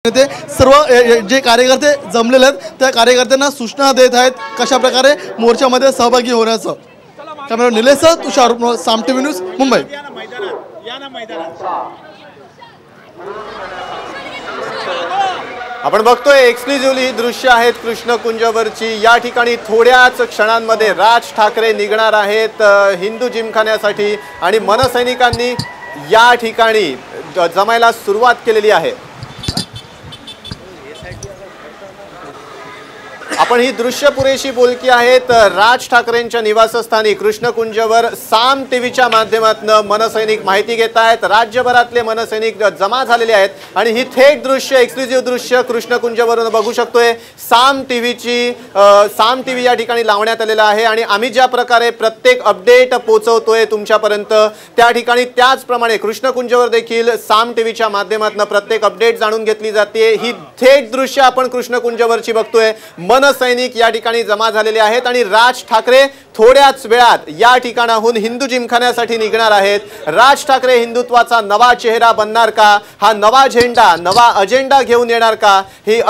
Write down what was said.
नेते सर्व जे कार्यकर्ते जमलेले आहेत त्या कार्यकर्त्यांना सूचना देत आहेत कशा प्रकारे मोर्चामध्ये सहभागी होण्याचं। Camera Nilesh Tushar, Saam TV news, Mumbai. आपण बघतोय एक्सक्लुझिव्हली ही दृश्य आहेत कृष्णकुंजवरची। या ठिकाणी थोड्याच क्षणांमध्ये राज ठाकरे निघणार आहेत हिंदू जिमखान्यासाठी आणि मनसैनिकांनी या ठिकाणी जमायला सुरुवात केलेली आहे। आपण ही दृश्य पुरेशी बोलकी आहेत। राज ठाकरेंच्या निवासस्थानी कृष्णकुंजवर साम टीव्हीच्या माध्यमातून मनसैनिक माहिती घेत आहेत। राज्यभरातले मनसैनिक जमा झालेले आहेत आणि ही थेट दृश्य एक्सक्लुझिव्ह दृश्य कृष्णकुंजवरून बघू शकतोय। साम टीव्ही या ठिकाणी लावण्यात आलेला आहे आणि आम्ही ज्या प्रकारे प्रत्येक अपडेट पोहोचवतोय तुमच्यापर्यंत त्या ठिकाणी त्याचप्रमाणे कृष्णकुंजवर देखील साम टीव्हीच्या माध्यमातून प्रत्येक अपडेट जाणून घेतली जाते। ही थेट दृश्य आपण कृष्णकुंजवरची बघतोय। सैनिक या ठिकाणी जमा झालेले आहेत आणि राज ठाकरे थोड्याच वेळात या ठिकाणाहून हिंदू जिमखान्यासाठी निघणार आहेत। राज ठाकरे हिंदुत्वाचा नवा चेहरा बनणार का, हा नवा झेंडा नवा अजेंडा घेऊन येणार का, ही